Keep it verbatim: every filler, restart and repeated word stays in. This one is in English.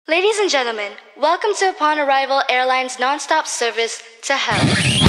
Ladies and gentlemen, welcome to Upon Arrival Airlines non-stop service to hell.